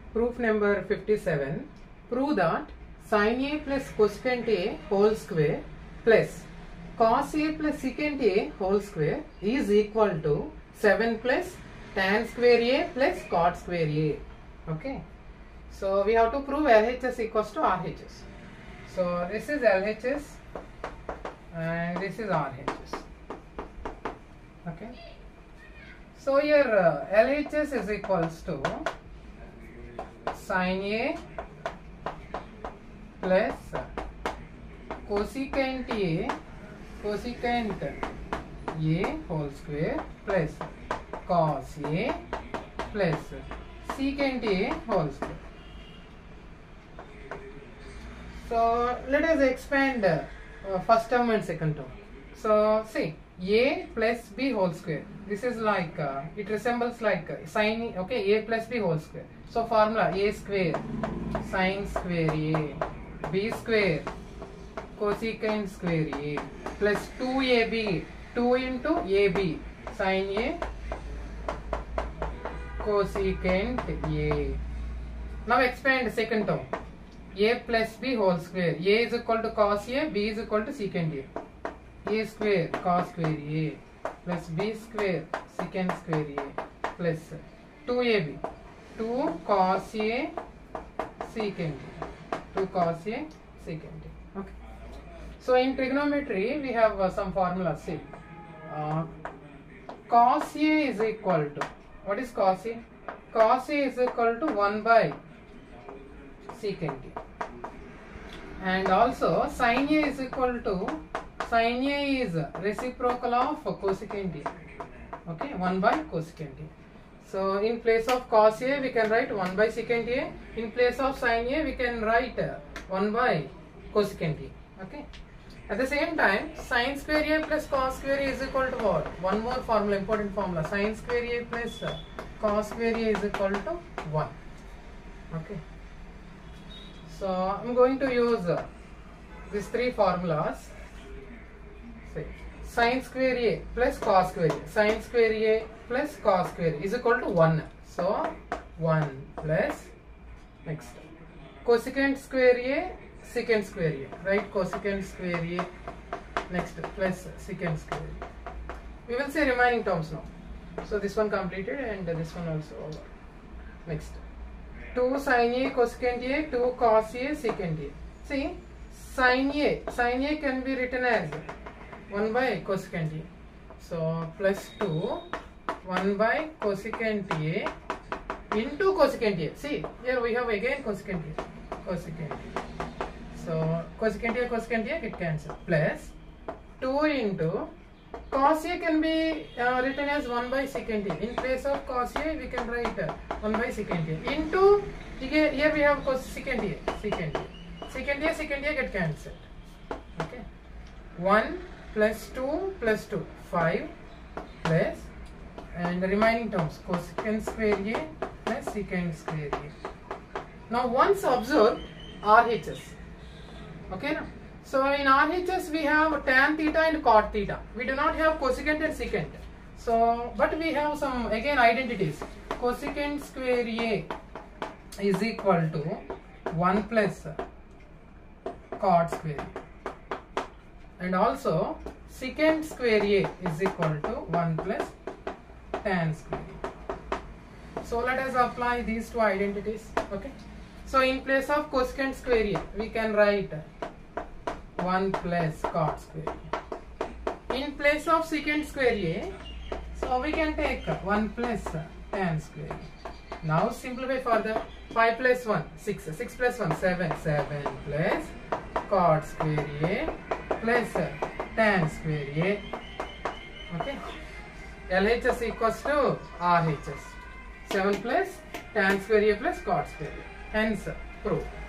Proof number 57. Prove that sin A plus cosecant A whole square plus cos A plus secant A whole square is equal to 7 plus tan square A plus cot square A. Okay. So we have to prove LHS equals to RHS. So this is LHS and this is RHS. Okay. So here LHS is equals to sin A plus cosecant A whole square plus cos A plus secant A whole square. So let us expand first term and second term. So see, A plus B whole square. This is like it resembles like sin, okay, A plus B whole square. So formula A square sin square A, B square cosecant square A plus 2AB, 2 into AB sin A cosecant A. Now expand second term. A plus B whole square. A is equal to cos A, B is equal to secant A. A square cos square A plus B square secant square A plus 2AB, 2 cos A secant A, 2 cos A secant A. Okay. So in trigonometry we have some formulas. See, cos A is equal to, what is cos A? Cos A is equal to 1 by secant A. And also sin A is equal to, sin A is reciprocal of cosecant A. Okay, 1 by cosecant A. So in place of cos A we can write 1 by secant A. In place of sin A we can write 1 by cosecant A. Okay. At the same time, sin square A plus cos square A is equal to what? One more formula, important formula. Sin square A plus cos square A is equal to 1. Okay. So I am going to use these three formulas. Say sin square A plus cos square A. Sin square A plus cos square A is equal to 1. So 1 plus next cosecant square A secant square A. Right, cosecant square A next plus secant square A. We will see remaining terms now. So this one completed and this one also over. Next 2 sin A cosecant A, 2 cos A secant A. See, sin A can be written as 1 by cosecant A. So plus 2 1 by cosecant A into cosecant A. See, here we have again cosecant A. Cosecant A. So cosecant A get cancelled. Plus 2 into cos A can be written as 1 by secant A. In place of cos A we can write 1 by secant A into, here we have secant A. Secant A get cancelled. Okay. 1 plus 2 plus 2, 5 plus, and the remaining terms cosecant square A plus secant square A. Now once observe RHS. Okay. Now, so in RHS we have tan theta and cot theta. We do not have cosecant and secant. So, but we have some again identities. Cosecant square A is equal to 1 plus cot square A. And also secant square A is equal to 1 plus tan square A. So let us apply these two identities. Okay. So in place of cosecant square A we can write 1 plus cot square A. In place of secant square A, so we can take 1 plus tan square A. Now simplify further. 5 plus 1, 6. 6 plus 1, 7. 7 plus cot square A plus tan square A. Okay. LHS equals to RHS. 7 plus tan square A plus cot square A. Hence, proof.